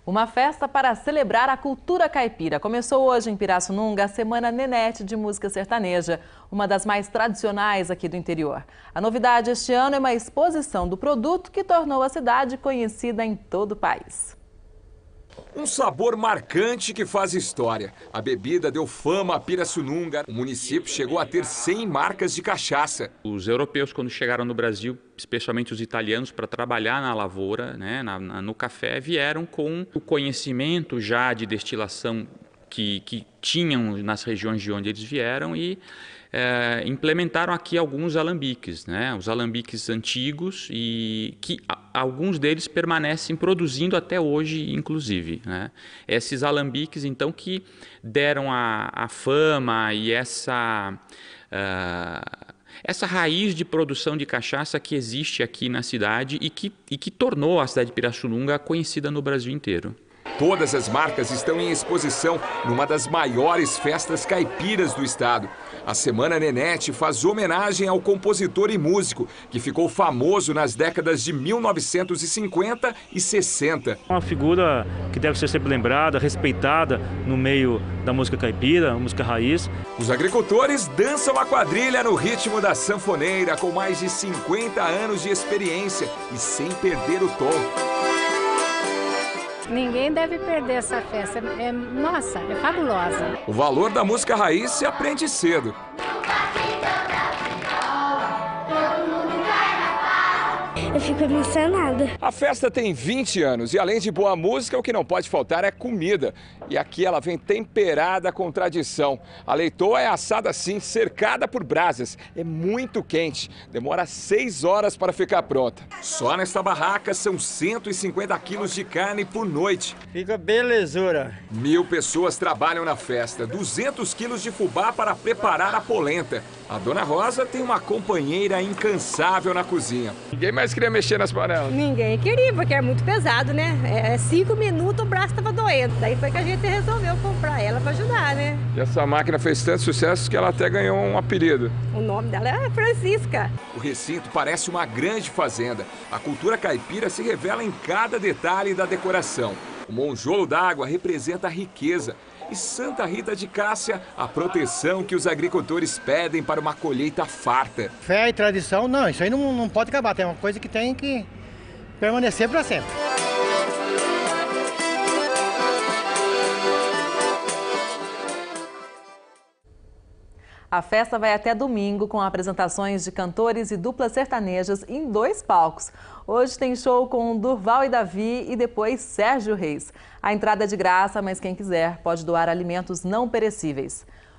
Uma festa para celebrar a cultura caipira. Começou hoje em Pirassununga a Semana Nenete de Música Sertaneja, uma das mais tradicionais aqui do interior. A novidade este ano é uma exposição do produto que tornou a cidade conhecida em todo o país. Um sabor marcante que faz história. A bebida deu fama a Pirassununga. O município chegou a ter 100 marcas de cachaça. Os europeus, quando chegaram no Brasil, especialmente os italianos, para trabalhar na lavoura, no café, vieram com o conhecimento já de destilação que tinham nas regiões de onde eles vieram e implementaram aqui alguns alambiques, os alambiques antigos e que alguns deles permanecem produzindo até hoje, inclusive. Esses alambiques, então, que deram a fama e essa raiz de produção de cachaça que existe aqui na cidade e que tornou a cidade de Pirassununga conhecida no Brasil inteiro. Todas as marcas estão em exposição numa das maiores festas caipiras do estado. A Semana Nenete faz homenagem ao compositor e músico que ficou famoso nas décadas de 1950 e 60. Uma figura que deve ser sempre lembrada, respeitada no meio da música caipira, música raiz. Os agricultores dançam a quadrilha no ritmo da sanfoneira com mais de 50 anos de experiência e sem perder o tom. Ninguém deve perder essa festa, nossa, é fabulosa. O valor da música raiz se aprende cedo. Eu fico emocionada. A festa tem 20 anos e além de boa música, o que não pode faltar é comida. E aqui ela vem temperada com tradição. A leitoa é assada assim, cercada por brasas. É muito quente, demora 6 horas para ficar pronta. Só nesta barraca são 150 quilos de carne por noite. Fica belezura. 1000 pessoas trabalham na festa, 200 quilos de fubá para preparar a polenta. A Dona Rosa tem uma companheira incansável na cozinha. Ninguém mais queria mexer nas panelas. Ninguém queria, porque é muito pesado, né? 5 minutos o braço estava doendo. Daí foi que a gente resolveu comprar ela para ajudar, né? E essa máquina fez tanto sucesso que ela até ganhou um apelido. O nome dela é Francisca. O recinto parece uma grande fazenda. A cultura caipira se revela em cada detalhe da decoração. O monjolo d'água representa a riqueza. E Santa Rita de Cássia, a proteção que os agricultores pedem para uma colheita farta. Fé e tradição, não, isso aí não pode acabar, é uma coisa que tem que permanecer para sempre. A festa vai até domingo com apresentações de cantores e duplas sertanejas em 2 palcos. Hoje tem show com Durval e Davi e depois Sérgio Reis. A entrada é de graça, mas quem quiser pode doar alimentos não perecíveis.